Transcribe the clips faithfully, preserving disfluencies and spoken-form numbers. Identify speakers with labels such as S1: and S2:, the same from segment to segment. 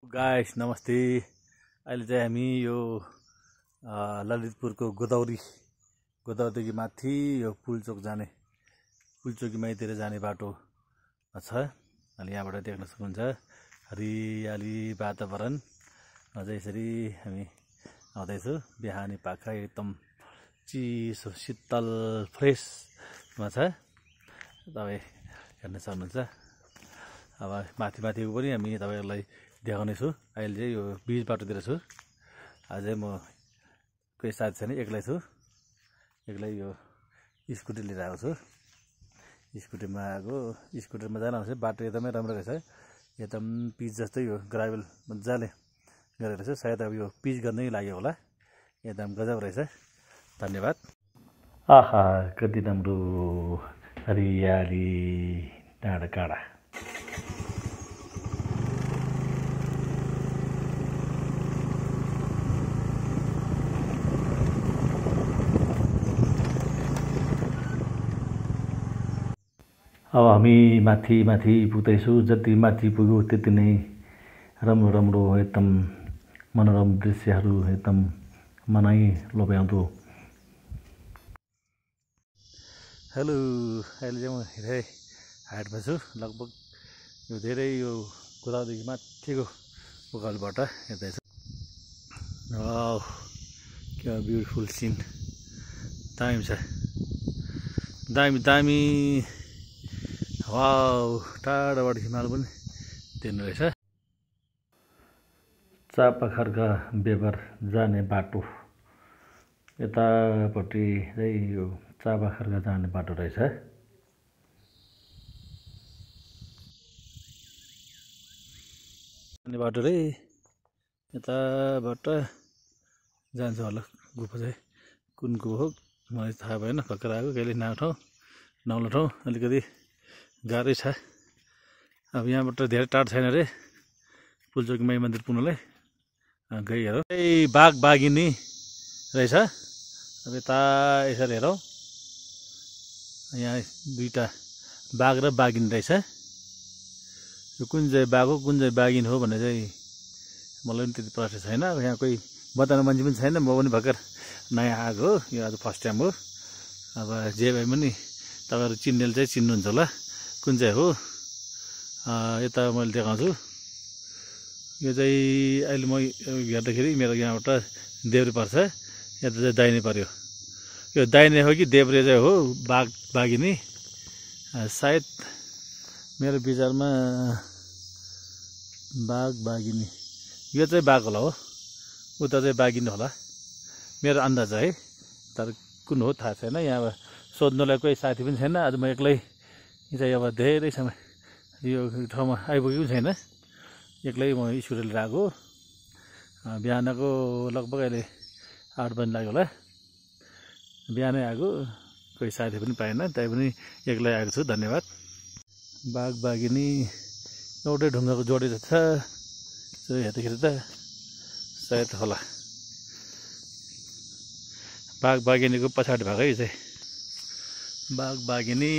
S1: Guys नमस्ते। अहिले चाहिँ हामी यो ललितपुरको गोदावरी गोदावरीदेखि माथि यो पुलचोक जाने पुलचोकी माइतिर जाने बाटो छ। अहिले यहाँबाट देख्न सक्नुहुन्छ हरियाली वातावरण। अझै यसरी हामी आउँदैछौँ। बिहानी पाखा एकदम चिसो शीतल फ्रेसमा छ। तपाईँ हेर्न सक्नुहुन्छ। अब माथि माथिको पनि हामी तपाईँहरूलाई देखाउने छु। अहिले चाहिँ यो बीच बाटोतिर छु। अझै म कोही साथी छैन, एक्लै छु। एक्लै यो स्कुटी लिएर आएको छु। स्कुटीमा आएको स्कुटरमा जान आउँछ। बाटो एकदमै राम्रो रहेछ। एकदम पिच जस्तै यो ग्राभल मजाले गरेको रहेछ। सायद अब यो पिच गर्नै लाग्यो होला। एकदम गजब रहेछ। धन्यवाद। आहा कति राम्रो हरियाली डाँडा काँडा। अब हामी माथि माथि पुग्दैछौँ। जति माथि पुग्यो त्यति नै राम्रो राम्रो एकदम मनोरम दृश्यहरू एकदम मनै लोभ्याउँदो। हेलो, अहिले चाहिँ म धेरै हाइटमा छु। लगभग यो धेरै यो गोदावरीदेखि माथिको उकालोबाट हेर्दैछु। वाउ क्या ब्युटिफुल सिन। दामी छ, दामी दामी। वाउ टाढाबाट हिमाल पनि देख्नु रहेछ। चापाखर्का बेबर जाने बाटो यतापट्टि चाहिँ यो चापाखर्का जाने बाटो रहेछ। जाने बाटो रे यताबाट जान्छ होला। गुफा चाहिँ कुन गुफा हो मलाई थाहा भएन। भर्खर आएको कहिले नआएको ठाउँ नौलो ठाउँ अलिकति गाह्रै छ। अब यहाँबाट धेरै टाढो छैन रे पुलचोकी माई मन्दिर पुग्नुलाई। गई हेरौँ। ए बाघ बाघिनी रहेछ। अब यता यसरी हेरौँ। यहाँ दुईवटा बाघ र बाघिनी रहेछ। यो कुन चाहिँ बाघ हो कुन चाहिँ बाघिनी हो भन्ने चाहिँ मलाई पनि त्यति प्रश्न छैन। अब यहाँ कोही बताउने मान्छे पनि छैन। म पनि भर्खर नयाँ आएको हो। यो आज फर्स्ट टाइम हो। अब जे भए पनि तपाईँहरू चिन्नेले चाहिँ चिन्नुहुन्छ होला कुन चाहिँ हो। यता मैले देखाउँछु। यो चाहिँ अहिले म हेर्दाखेरि मेरो यहाँबाट देब्रे पर्छ। यता चाहिँ दाहिने पर्यो। यो दाहिने हो कि देब्रे चाहिँ हो बाघ बाघिनी। सायद मेरो विचारमा बाघ बाघिनी यो चाहिँ बाघ होला हो। उता चाहिँ बाघिनी होला मेरो अन्दाज है। तर कुन हो थाहा छैन। यहाँ सोध्नुलाई कोही साथी पनि छैन। आज म एक्लै चाहिँ अब धेरै समय यो ठाउँमा आइपुगेको छैन। एक्लै म स्कुटी लिएर आएको। बिहानको लगभग अहिले आठ बजी लाग्यो होला। बिहानै आएको। कोही साथी पनि पाएन। तैपनि एक्लै आएको छु। धन्यवाद। बाघ बाघिनी एउटै ढुङ्गाको जोडी छ। हेर्दाखेरि त सायद होला बाघ बाघिनीको पछाडि भएको है चाहिँ बाघ बाघिनी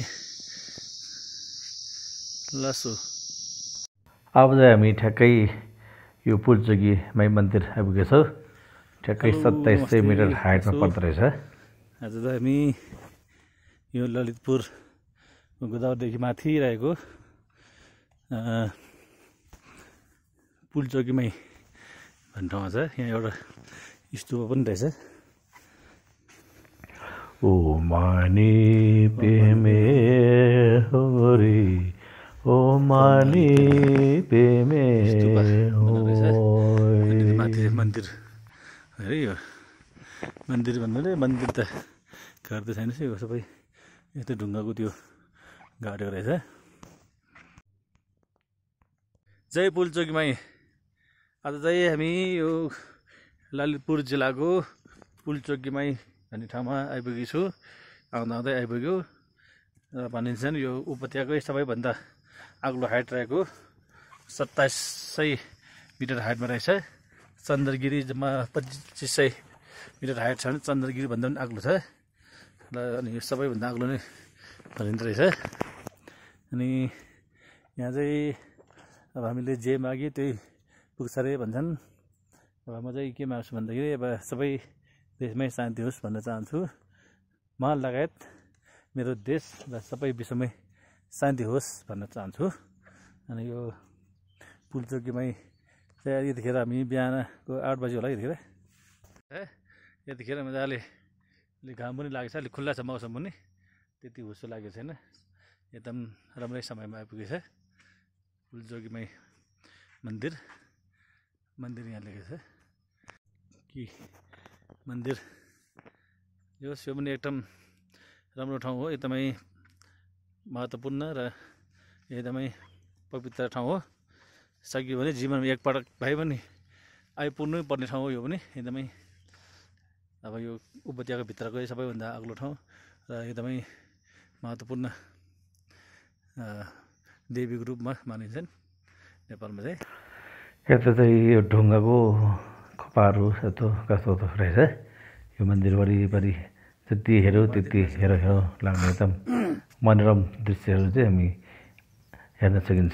S1: लसो। अब चाहिँ हामी ठ्याक्कै यो पुलचोकी माई मन्दिर आइपुगेछौँ। ठ्याक्कै सत्ताइस सय मिटर हाइटमा पर्दो रहेछ। आज त हामी यो ललितपुर गोदावरीदेखि माथि रहेको पुलचोकी माई भन्ने ठाउँमा छ। यहाँ एउटा स्तूप पनि रहेछ। ओ मानी पेमे होरी ओ मानी पेमे माथि मन्दिर है। यो मन्दिर भन्नाले मन्दिर त घर त छैन। यो सबै यस्तै ढुङ्गाको त्यो गाडेको रहेछ। जय पुलचोकी माई। आज चाहिँ हामी यो ललितपुर जिल्लाको पुलचोकी माई भन्ने ठाउँमा आइपुगेको छु। आउँदा आउँदै आइपुग्यो र भनिन्छ नि यो उपत्यकै सबैभन्दा अग्लो हाइट रहेको सत्ताइस सय मिटर हाइटमा रहेछ। चन्द्रगिरी जम्मा पच्चिस सय मिटर हाइट छ भने चन्द्रगिरी भन्दा पनि अग्लो छ। र अनि यो सबैभन्दा अग्लो नै भनिँदो रहेछ। अनि यहाँ चाहिँ अब हामीले जे माग्यो त्यही पुग्छ अरे भन्छन्। अब म चाहिँ के माग्छु भन्दाखेरि अब सबै देशमै शान्ति होस् भन्न चाहन्छु। म लगायत मेरो देश र सबै विश्वमै शान्ति होस् भन्न चाहन्छु। अनि यो पुलचोकीमै चाहिँ यतिखेर हामी बिहानको आठ बजी होला यतिखेर यतिखेर मजाले अलिक घाम पनि लागेको छ, अलिक खुल्ला छ मौसम पनि, त्यति हुस्सो लागेको छैन, एकदम राम्रै समयमा आइपुगेछ। पुलचोकीमै मन्दिर मन्दिर यहाँ लेखेको छ कि मन्दिर यो यो पनि एकदम राम्रो ठाउँ हो, एकदमै महत्त्वपूर्ण र एकदमै पवित्र ठाउँ हो। सकियो भने जीवनमा एकपटक भए पनि आइपुग्नै पर्ने ठाउँ हो यो पनि। एकदमै अब यो उपत्यका भित्रकै सबैभन्दा अग्लो ठाउँ र एकदमै महत्त्वपूर्ण देवीको रूपमा मानिन्छन् नेपालमा चाहिँ।
S2: यता चाहिँ यो ढुङ्गाको खपाहरू यस्तो कस्तो कस्तो रहेछ। यो मन्दिर वरिपरि जति हेऱ्यो त्यति हेर हेर लाग्ने एकदम मनोरम दृश्यहरू चाहिँ हामी हेर्न सकिन्छ।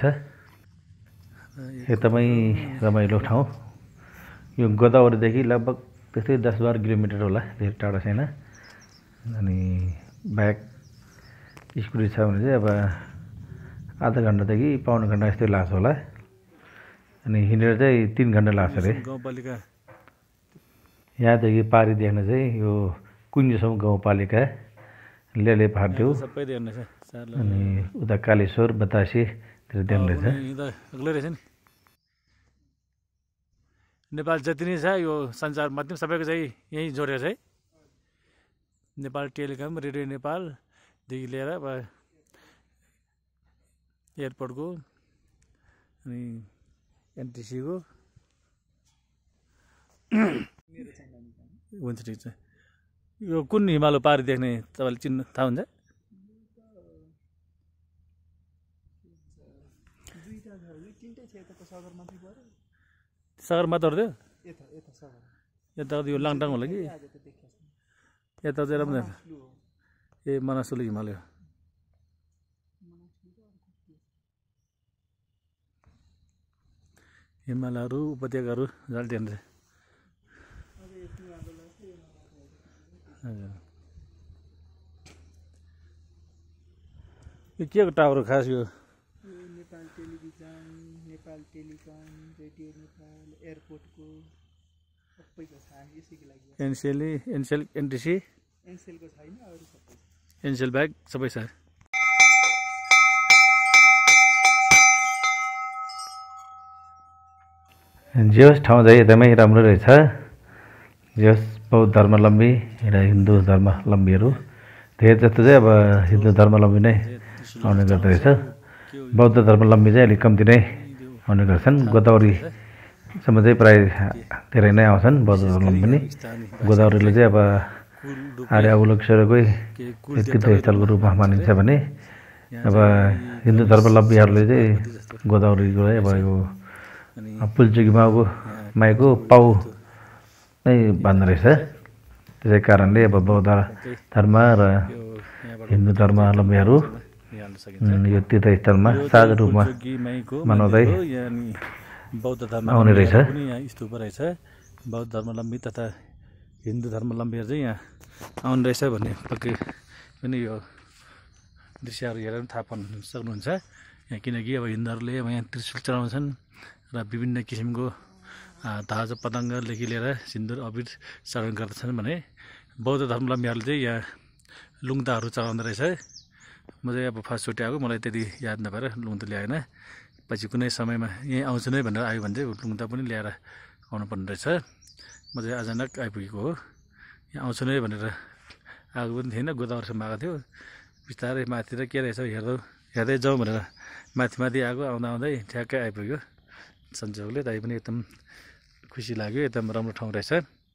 S2: एकदमै रमाइलो ठाउँ। यो गोदावरीदेखि लगभग त्यस्तै दस बाह्र किलोमिटर होला, धेरै टाढा छैन। अनि बाइक स्कुटी छ भने चाहिँ अब आधा घन्टादेखि पाउन घन्टा जस्तै लाग्छ होला। अनि हिँडेर चाहिँ तिन घन्टा लाग्छ अरे।
S1: गाउँपालिका
S2: यहाँदेखि पारी देख्न चाहिँ यो कुञ्जसम्म गाउँपालिका लेले फाट्यो। अनि उता कालेश्वर बतासेतिर देख्ने रहेछ।
S1: नेपाल जति नै छ यो सञ्चार माध्यम सबैको चाहिँ यहीँ जोडेर चाहिँ नेपाल टेलिकम, रेडियो नेपालदेखि लिएर अब एयरपोर्टको अनि एनटिसीको हुन्छ ठिक छ। यो कुन हिमालय पारी देख्ने तपाईँले चिन्नु थाहा हुन्छ? सगरमाथाहरू थियो यता यो लाङटाङ होला कि यता चाहिँ राम्रो ए मनासुलु हिमालय। हिमालयहरू उपत्यकाहरू जाल देख्छ। यो के को टावर हो खास? यो
S3: Nepal television, Nepal telecom, radio Nepal, एयरपोर्टको सबैको छ यसैको लागि।
S1: एनसेल एनसेल एनटिसी
S3: एनसेलको छैन, अरू सबै
S1: एनसेल ब्याग सबै छ।
S2: जेहोस् ठाउँ चाहिँ एकदमै राम्रो रहेछ। जेहोस् बौद्ध धर्मावलम्बी र हिन्दू धर्मावलम्बीहरू धेरै जस्तो चाहिँ अब हिन्दू धर्मावलम्बी नै आउने गर्दो रहेछ। बौद्ध धर्मावलम्बी चाहिँ अलिक कम्ती नै आउने गर्छन्। गोदावरीसम्म चाहिँ प्राय धेरै नै आउँछन् बौद्ध धर्मावलम्बी पनि। गोदावरीले चाहिँ अब आर्य अवलोकेश्वरकै तीर्थस्थलको रूपमा मानिन्छ भने अब हिन्दू धर्मावलम्बीहरूले चाहिँ गोदावरीको अब यो पुलचोकी माउको माईको पाउ नै भन्दो रहेछ। त्यसै कारणले अब बौद्ध धर्म र हिन्दू धर्मावलम्बीहरू यो तीर्थस्थलमा साझा रूपमा मनाउँदै
S1: बौद्ध धर्म
S2: आउने रहेछ।
S1: स्तूप रहेछ। बौद्ध धर्मावलम्बी तथा हिन्दू धर्मावलम्बीहरू चाहिँ यहाँ आउने रहेछ भन्ने पक्कै पनि यो दृश्यहरू हेरेर थाहा पाउनु सक्नुहुन्छ। यहाँ किनकि अब हिन्दूहरूले अब यहाँ त्रिशूल चलाउँछन् र विभिन्न किसिमको ताज पतङ्गदेखि लिएर सिन्दुर अबिर चरण गर्दछन् भने बौद्ध धर्मावलम्बीहरूले चाहिँ यहाँ लुङ्ताहरू चलाउँदो रहेछ। म चाहिँ अब फर्स्टचोटि आएको, मलाई त्यति याद नभएर लुङ त ल्याएन। पछि कुनै समयमा यहीँ आउँछु नै भनेर आयो भने चाहिँ लुङ त पनि ल्याएर आउनुपर्ने रहेछ। म चाहिँ अचानक आइपुगेको हो। यहाँ आउँछु नै भनेर आएको पनि थिएन, गोदावरीसम्म आएको थियो। बिस्तारै माथि र के रहेछ हेर्दै हेर्दै जाउँ भनेर माथि माथि आएको, आउँदा आउँदै ठ्याक्कै आइपुग्यो सन्जोगले। तै पनि एकदम खुसी लाग्यो, एकदम राम्रो ठाउँ रहेछ।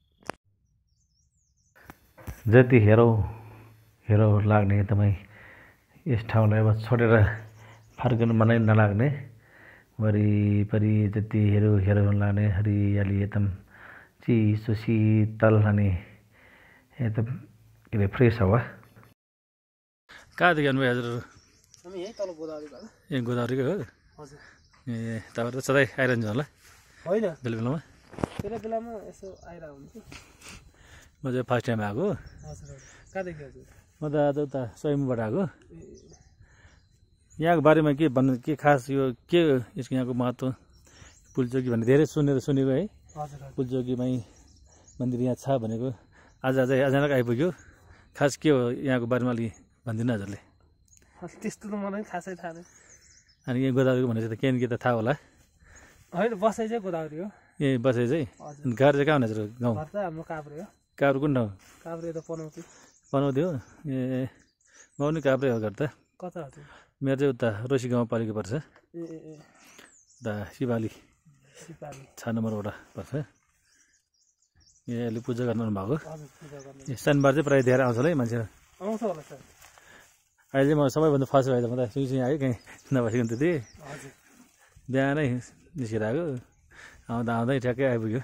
S2: जति हेरौँ हेरौँ लाग्ने एकदमै यस ठाउँलाई अब छोडेर फर्कनु मनै नलाग्ने, वरिपरि जति हेरौँ हेरौँ लाग्ने हरियाली एकदम चिसो शीतल अनि एकदम के अरे फ्रेस हावा।
S1: कहाँदेखि आउनुभयो हजुरहरू?
S3: हामी यहीँ तल गोदावरीबाट।
S1: ए गोदावरीकै हो?
S3: हजुर।
S1: ए तपाईँहरू त सधैँ आइरहन्छ होला?
S3: होइन
S1: बेला बेलामा
S3: बेला बेलामा यसो आइरहेको हुन्छ
S1: म चाहिँ फर्स्ट टाइम आएको
S3: हजुर कहाँदेखि हजुर
S1: म त आज उता स्वयम्भूबाट आएको यहाँको बारेमा के भन्नु के खास यो के यसको यहाँको महत्त्व पुलचोकी भन्ने धेरै सुनेर सुनेको है
S3: हजुर
S1: पुलचोकीमै मन्दिर यहाँ छ भनेको आज आज अचानक आइपुग्यो खास के हो यहाँको बारेमा अलि भनिदिनु हजुरले
S3: त्यस्तो त मलाई खासै थाहा छैन
S1: अनि यहाँ गोदावरीको भनेपछि त केही न केही त थाहा होला
S3: होइन बसाइ चाहिँ गोदावरी हो
S1: ए बसे चाहिँ
S3: हजुर
S1: अनि घर चाहिँ कहाँ हुने हजुर गाउँ
S3: घर त हाम्रो काभ्रे हो
S1: काभ्रे कुन ठाउँ
S3: काभ्रे त पनाउँथ्यो
S1: बनाउँथ्यो ए म पनि काभ्रे हो घर त
S3: कता हजुर
S1: मेरो चाहिँ उता रोसी गाउँपालिका पर्छ
S3: ए ए ए
S1: उता शिवाली
S3: सिपाली
S1: छ नम्बरबाट पर्छ ए अहिले पूजा गर्नु भएको
S3: हजुर पूजा गर्ने
S1: ए शनिबार चाहिँ प्रायः धेरै आउँछ होला है मान्छेहरू
S3: आउँछ होला सर
S1: अहिले म सबैभन्दा फर्स्ट भएर म त सुई सुई आयो कहीँ नबसेको त्यति
S3: हजुर
S1: बिहानै निस्केर आएको आउँदा आउँदै ठ्याक्कै आइपुग्यो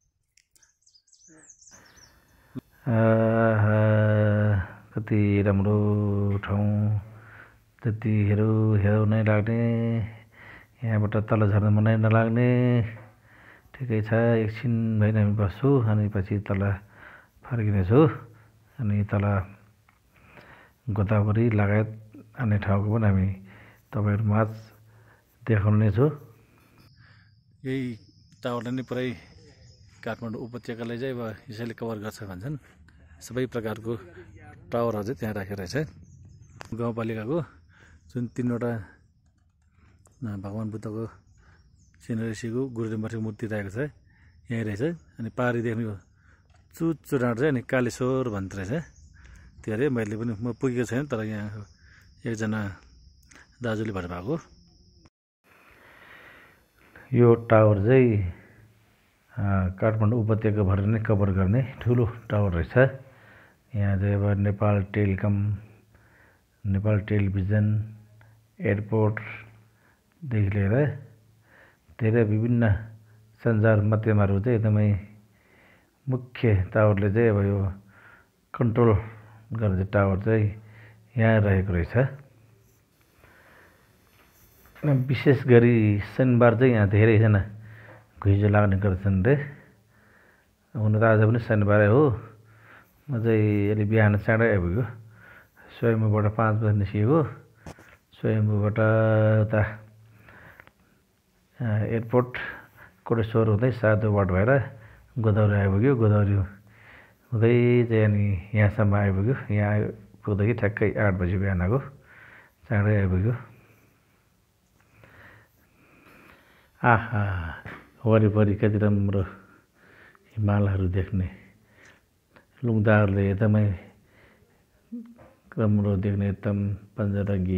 S2: कति राम्रो ठाउँ त्यतिखेर हेरौ नै लाग्ने यहाँबाट तल झर्न मनै नलाग्ने ठिकै छ एकछिन भएन हामी बस्छु अनि पछि तल फर्किनेछु अनि तल गोदावरी लगायत अन्य ठाउँको पनि हामी तपाईँहरू माझ देखाउने छु
S1: यही टावरले नै पुरै काठमाडौँ उपत्यकालाई चाहिँ अब यसैले कभर गर्छ भन्छन् सबै प्रकारको टावरहरू चाहिँ त्यहाँ राखेको रहेछ गाउँपालिकाको जुन तिनवटा भगवान् बुद्धको सिनरेसीको गुरुदेव मठको मूर्ति राखेको छ यहीँ रहेछ अनि पारी देख्ने चुच्चो डाँडो चाहिँ अनि कालेश्वर भन्छ रहेछ त्यो अरे मैले पनि म पुगेको छैन तर यहाँ एकजना दाजुले भन्नुभएको
S2: यो टावर चाहिँ काठमाडौँ उपत्यकाभर नै कभर गर्ने ठुलो टावर रहेछ यहाँ चाहिँ अब नेपाल टेलिकम नेपाल टेलिभिजन एयरपोर्टदेखि लिएर धेरै विभिन्न सञ्चार माध्यमहरू चाहिँ एकदमै मुख्य टावरले चाहिँ अब यो कन्ट्रोल गर्ने टावर चाहिँ यहाँ रहेको रहेछ विशेष गरी शनिबार चाहिँ यहाँ धेरैजना घुइँचो लाग्ने गर्छन् रे हुन त आज पनि शनिबारै हो म चाहिँ अलि बिहान चाँडै आइपुग्यो स्वयम्भूबाट पाँच बजी निस्किएको स्वयम्भूबाट उता एयरपोर्ट कोटेश्वर हुँदै सातो बाटो भएर गोदावरी आइपुग्यो गोदावरी हुँदै चाहिँ अनि यहाँसम्म आइपुग्यो यहाँ आइपुग्दाखेरि ठ्याक्कै आठ बजी बिहानको चाँडै आइपुग्यो आहा वरिपरि कति राम्रो हिमालहरू देख्ने लुङदाहरूले एकदमै राम्रो देख्ने एकदम पञ्चरङ्गी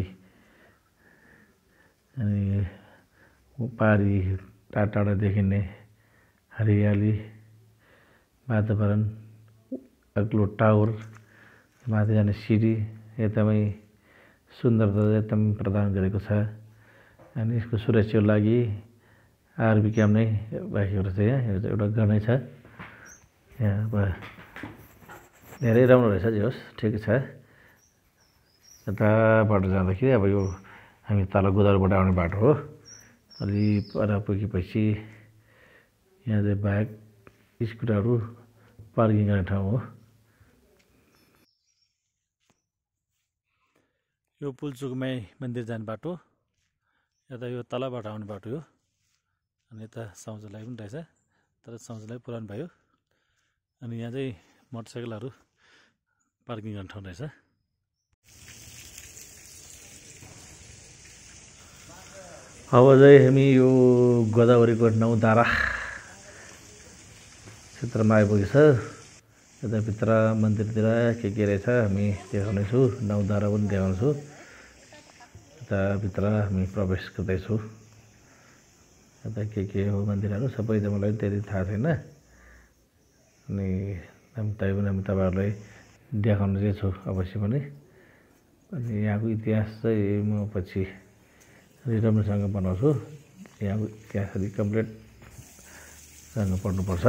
S2: अनि पारी टाढा टाढा देखिने हरियाली वातावरण अग्लो टावर माथि जाने सिडी एकदमै सुन्दरता एकदम प्रदान गरेको छ अनि यसको सुरक्षाको लागि आरबी क्याम्प नै राखेको रहेछ यहाँ एउटा गनै छ यहाँ अब धेरै राम्रो रहेछ जे होस् ठिकै छ यताबाट जाँदाखेरि अब यो हामी तल गोदावरीबाट आउने बाटो हो अलि पर पुगेपछि यहाँ चाहिँ बाइक स्कुटरहरू पार्किङ गर्ने ठाउँ हो
S1: यो पुलचोकमै मन्दिर जाने बाटो यता यो तलबाट आउने बाटो हो अनि यता शौचालय पनि रहेछ तर शौचालय पुरानो भयो अनि यहाँ चाहिँ मोटरसाइकलहरू पार्किङ गर्ने ठाउँ रहेछ
S2: अब चाहिँ हामी यो गोदावरीको नौधारा क्षेत्रमा आइपुगेछ यताभित्र मन्दिरतिर के के रहेछ हामी देखाउनेछु नौधारा पनि देखाउँछु यताभित्र हामी प्रवेश गर्दैछौँ यता के के हो मन्दिरहरू सबै त मलाई त्यति थाहा छैन अनि हामी तै पनि हामी तपाईँहरूलाई देखाउने चाहिँ छु अवश्य पनि अनि यहाँको इतिहास चाहिँ म पछि राम्रोसँग बनाउँछु यहाँको इतिहास अलिक कम्प्लिटसँग पढ्नुपर्छ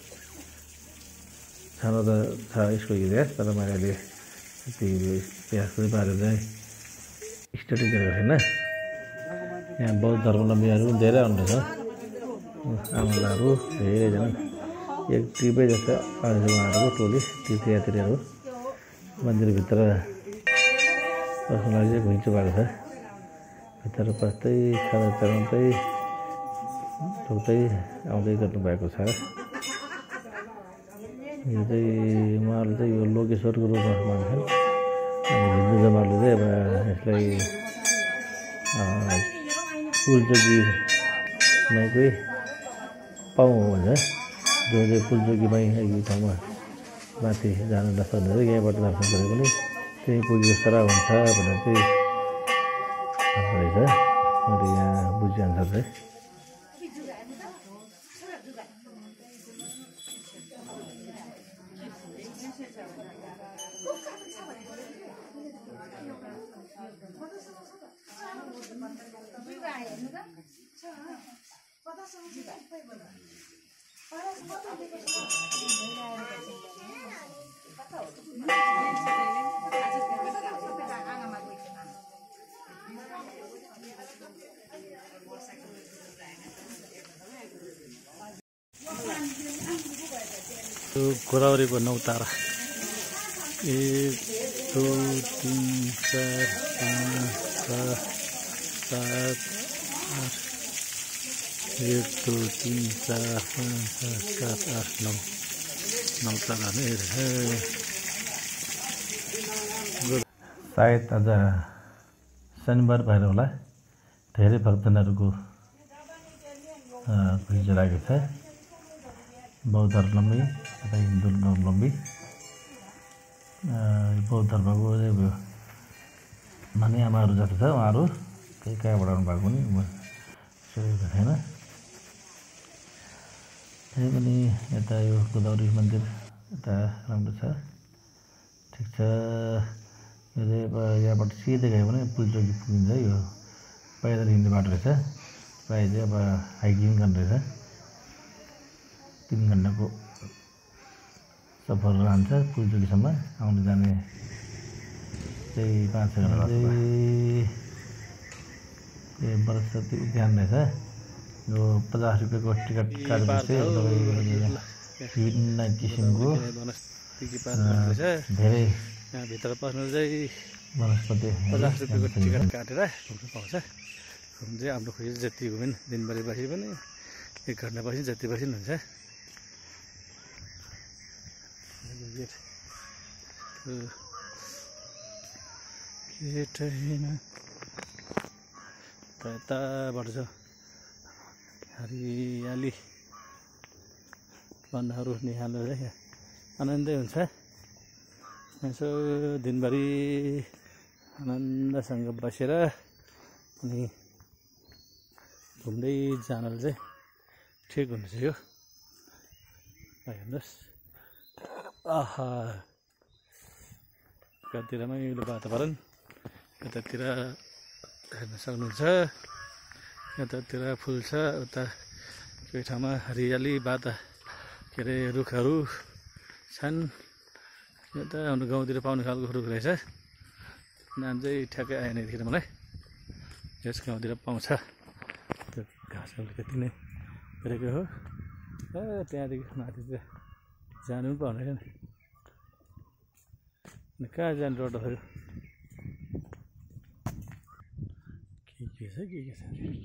S2: छानो त छ यसको इतिहास तर मैले अहिले त्यो इतिहासको बारेमा चाहिँ स्टडी गरेको छैन यहाँ बौद्ध धर्मावलम्बीहरू पनि धेरै आउनुहुन्छ आमालाहरू धेरैजना एक ट्रिपै जस्तो आउँछ उहाँहरूको टोली तीर्थयात्रीहरू मन्दिरभित्र पस्नु लागि चाहिँ घुइँचो भएको छ। भित्र पस्दै खाजा चढाउँदै ढोक्दै आउँदै गर्नुभएको छ। यो चाहिँ उहाँहरूले चाहिँ यो लोकेश्वरको रूपमा मान्छन्। अनि हिन्दू जमातले चाहिँ अब यसलाई पुलचोकी माईकै पाउँ भन्छ। जो चाहिँ पुलचोकी माई यो ठाउँमा माथि जान नसक्नेहरू यहाँबाट दर्शन गरे पनि त्यहीँ पुगेको सरा हुन्छ भनेर चाहिँ भन्छ रहेछ। मैले यहाँ बुझेअनुसार चाहिँ
S1: गोदावरीको नौ तारा एक दो तिन चार पाँच छ सात आठ एक दो तिन चार पाँच छ सात आठ नौ नौ तारा नै
S2: सायद आज शनिबार भएर होला धेरै भक्तजनहरूको घुइँचो लागेको छ। बौद्ध धर्मावलम्बी तथा हिन्दू धर्मावलम्बी बौद्ध धर्मको माने आमाहरू जस्तो छ उहाँहरू केही कहाँबाट आउनु भएको पनि सोधेको छैन। त्यही पनि यता यो गोदावरी मन्दिर यता राम्रो छ, ठिक छ। यो चाहिँ अब यहाँबाट सिधै गयो भने पुलचोकी पुगिन्छ। यो पैदल हिँड्ने बाटो रहेछ, प्रायः चाहिँ अब हाइकिङ गर्ने रहेछ। तिन घन्टाको सफर रहन्छ पुलचोकीसम्म, आउने जाने चाहिँ पाँच छ घन्टा लाग्छ। यो बरसती उद्यान रहेछ। यो पचास रुपियाँको टिकट काटेपछि विभिन्न किसिमको धेरै
S1: भित्र पस्नु चाहिँ
S2: वनस्पति
S1: पचास रुपियाँको टिकट काटेर घुम्नु पाउँछ। घुम्नु चाहिँ आफ्नो खुसी जति घुम्यो दिनभरि बसी पनि एक घन्टा बसी जति बसी हुन्छ। यताबाट छ हरियाली वनहरू निहालेर आनन्दै हुन्छ। यसो दिनभरि आनन्दसँग बसेर अनि घुम्दै जानलाई चाहिँ ठिक हुन्छ। यो हेर्नुहोस्, आहा कति रमाइलो वातावरण। यतातिर हेर्न सक्नुहुन्छ, यतातिर फुल छ, उता केही ठाउँमा हरियाली बाता के अरे रुखहरू छन्। यो त हाम्रो गाउँतिर पाउने खालको रुख रहेछ। नाम चाहिँ ठ्याक्कै आएन यतिखेर मलाई। यस गाउँतिर पाउँछ त्यो घाँसहरू त्यति नै गरेको हो। त्यहाँदेखि माथितिर जानु पनि पाउँदैन। अनि कहाँ जानु रोडहरू के के छ के के छ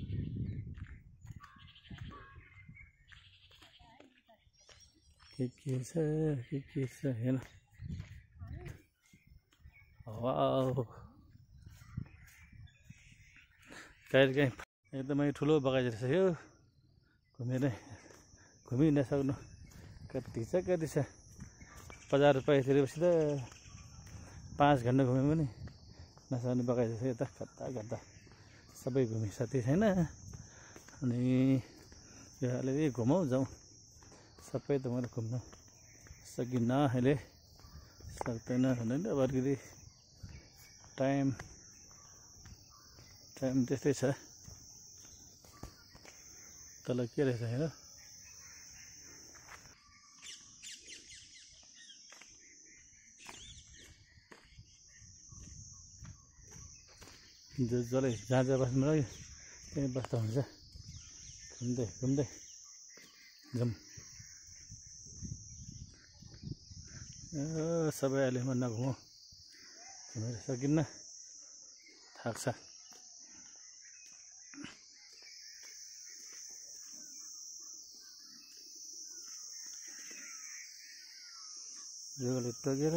S1: के के छ के के छ हेर्न। वाउ, कहिले काहीँ एकदमै ठुलो बगैँचा रहेछ यो। घुमेर घुमि नसक्नु कति छ कति छ। पचास रुपियाँ तिरेपछि त पाँच घन्टा घुम्यो भने नसक्ने बगैँचा छ यता। कता कता सबै घुमिसके छैन। अनि यो अलि घुमाउ जाउँ, सबै त मैले घुम्न सकिन्न अहिले, सक्दैन भने अब अलिकति टाइम टाइम त्यस्तै छ। तल के रहेछ हेर, जसले जहाँ जहाँ बस्नु लाग्यो त्यहीँ बस्दा हुन्छ। घुम्दै घुम्दै जाउँ सबै अहिले म नघुमौँ घुमेर सकिन्न थाक्छ जोले टोकेर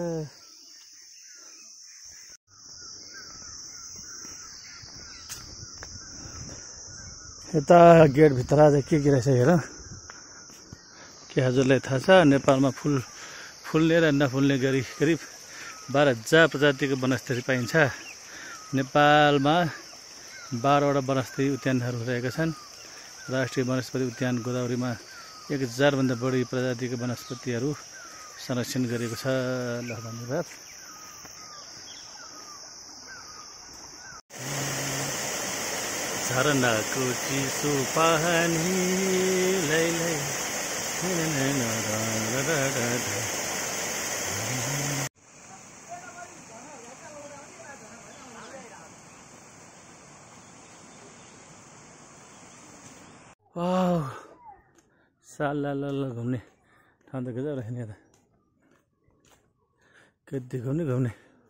S1: यता गेटभित्र आज के के रहेछ हेर के हजुरलाई थाहा छ नेपालमा फुल फुल्ने र नफुल्ने गरी करिब बाह्र हजार प्रजातिको वनस्पति पाइन्छ नेपालमा बाह्रवटा वनस्पति उद्यानहरू रहेका छन् राष्ट्रिय वनस्पति उद्यान गोदावरीमा एक हजारभन्दा बढी प्रजातिको वनस्पतिहरू संरक्षण गरिएको छ ल धन्यवाद झरनाको चिसो पानी लै लै वाह साला ल घुम्ने ठाउँ त गजब रहेछ नि यता कति घुम्ने घुम्ने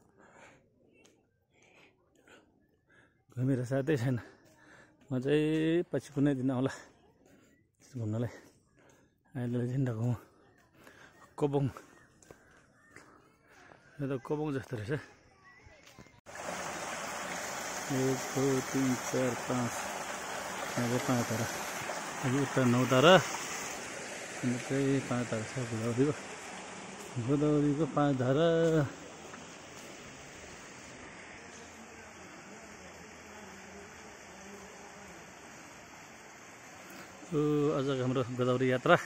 S1: घुमेर साथै छैन म चाहिँ पछि कुनै दिन आउला घुम्नलाई अहिले चाहिँ घुमौँ कोबोङ यो त कोबोङ जस्तो रहेछ एक दुई तिन चार पाँच यहाँ पाँच तारा अघि उता नौ तारा अन्त चाहिँ पाँच तारा छ गोदावरीको गोदावरीको पाँच धारा आज हाम्रो गोदावरी यात्रा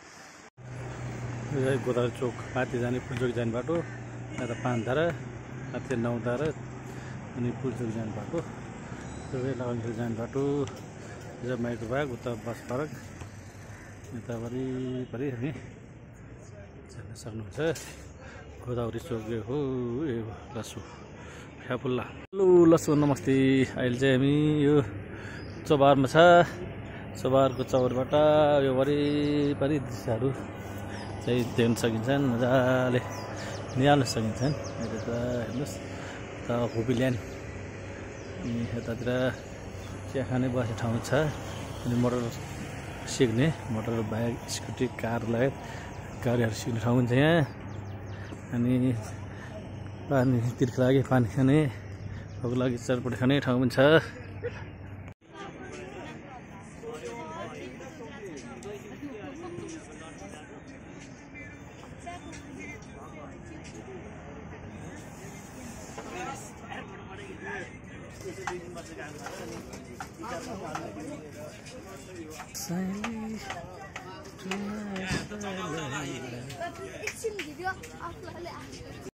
S1: गोदावरी चोक माथि जाने पुलचोक जाने बाटो यता पाँच धारा माथि नौ धारा अनि पुलचोक जाने बाटो सबै लगानखेल जाने बाटो हिजो माइक्रो भाग उता बस पार्क यता वरिपरि हामी जान सक्नुहुन्छ गोदावरी चोक हो ए लसु फ्याफुल्ला हेलो लसु नमस्ते अहिले चाहिँ हामी यो चौबारमा छ चौबारको चौरबाट यो वरिपरि दृश्यहरू चाहिँ देख्न सकिन्छन् मजाले निहाल्न सकिन्छन् यता त हेर्नुहोस् त हुबिल्यान्ड अनि यतातिर चिया खाने बस्ने ठाउँ छ अनि मोटर सिक्ने मोटर बाइक स्कुटी कार लगायत गाडीहरू सिक्ने ठाउँ हुन्छ यहाँ अनि पानी तिर्खा लागि पानी खाने भोक लागि चटपटी खाने ठाउँ पनि छ
S4: एकछिन भिडियो आफूलाई